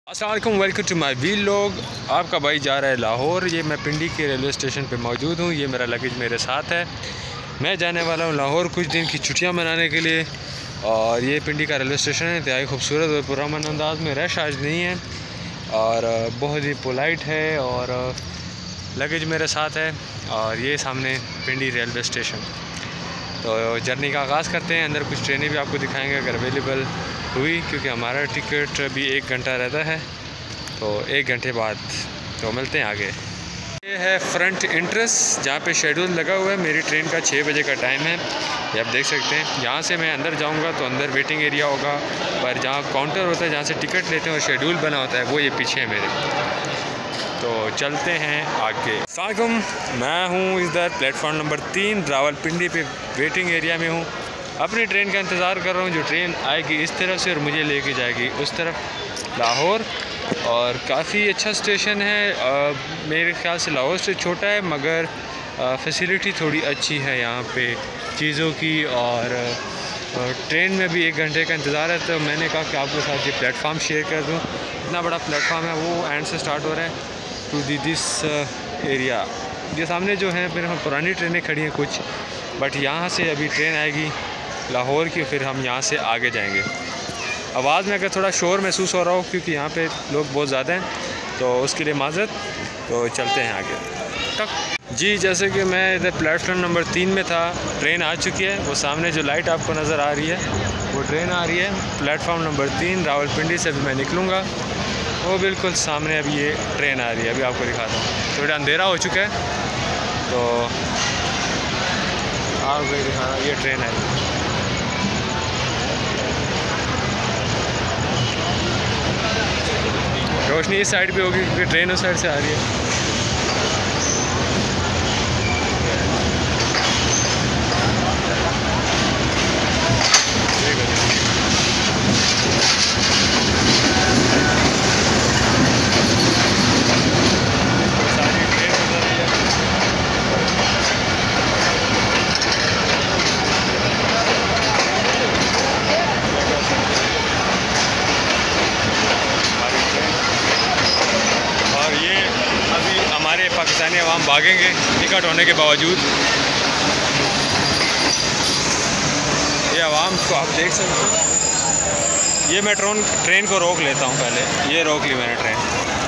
अस्सलाम वालेकुम, welcome to my vlog. आपका भाई जा रहा है लाहौर। ये मैं पिंडी के रेलवे स्टेशन पे मौजूद हूँ। ये मेरा लगेज मेरे साथ है। मैं जाने वाला हूँ लाहौर कुछ दिन की छुट्टियाँ मनाने के लिए। और ये पिंडी का रेलवे स्टेशन है, इंतहाई खूबसूरत और पुरअमन अंदाज में। रश आज नहीं है और बहुत ही पोलाइट है। और लगेज मेरे साथ है और ये सामने पिंडी रेलवे स्टेशन। तो जर्नी का आगाज़ करते हैं। अंदर कुछ ट्रेनें भी आपको दिखाएंगे अगर अवेलेबल हुई, क्योंकि हमारा टिकट भी 1 घंटा रहता है। तो 1 घंटे बाद तो मिलते हैं आगे। ये है फ्रंट एंट्रेंस जहाँ पे शेड्यूल लगा हुआ है। मेरी ट्रेन का 6 बजे का टाइम है, ये आप देख सकते हैं। यहाँ से मैं अंदर जाऊँगा तो अंदर वेटिंग एरिया होगा, पर जहाँ काउंटर होता है जहाँ से टिकट लेते हैं और शेड्यूल बना होता है वो ये पीछे है मेरे। तो चलते हैं आगे। अस्सलाम, मैं हूँ इधर प्लेटफॉर्म नंबर 3 रावलपिंडी पे वेटिंग एरिया में हूँ। अपनी ट्रेन का इंतज़ार कर रहा हूँ, जो ट्रेन आएगी इस तरफ से और मुझे लेके जाएगी उस तरफ लाहौर। और काफ़ी अच्छा स्टेशन है। मेरे ख्याल से लाहौर से छोटा है, मगर फैसिलिटी थोड़ी अच्छी है यहाँ पे चीज़ों की। और ट्रेन में भी 1 घंटे का इंतज़ार है, तो मैंने कहा कि आपके साथ ये प्लेटफॉर्म शेयर कर दूँ। इतना बड़ा प्लेटफॉर्म है, वो एंड से स्टार्ट हो रहा है टू दिस एरिया। ये सामने जो है मेरे पुरानी ट्रेनें खड़ी हैं कुछ, बट यहाँ से अभी ट्रेन आएगी लाहौर की, फिर हम यहाँ से आगे जाएंगे। आवाज़ में अगर थोड़ा शोर महसूस हो रहा हो क्योंकि यहाँ पे लोग बहुत ज़्यादा हैं, तो उसके लिए माज़रत। तो चलते हैं आगे तक। जी, जैसे कि मैं इधर प्लेटफॉर्म नंबर 3 में था, ट्रेन आ चुकी है। वो सामने जो लाइट आपको नज़र आ रही है वो ट्रेन आ रही है प्लेटफॉर्म नंबर 3 रावलपिंडी से। अभी मैं निकलूँगा, वो बिल्कुल सामने अभी ये ट्रेन आ रही है। अभी आपको दिखाता हूँ, थोड़ा अंधेरा हो चुका है तो आपको दिखा रहा हूँ, ये ट्रेन है। रोशनी इस साइड पे होगी क्योंकि ट्रेन उस साइड से आ रही है। पाकिस्तानी अवाम भागेंगे टिकट होने के बावजूद। ये अवाम को आप देख सकते हैं। ये मैं ट्रेन को रोक लेता हूँ पहले। ये रोक ली मैंने ट्रेन।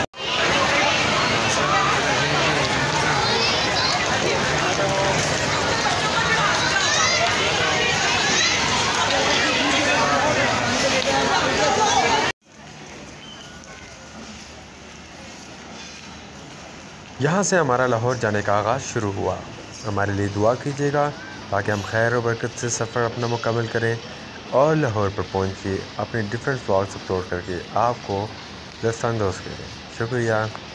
यहाँ से हमारा लाहौर जाने का आगाज़ शुरू हुआ। हमारे लिए दुआ कीजिएगा ताकि हम खैर और बरकत से सफ़र अपना मुकम्मल करें और लाहौर पर पहुँच के अपने डिफरेंट व्लॉग्स अपलोड करके आपको लुत्फ़ अंदोज़ करें। शुक्रिया।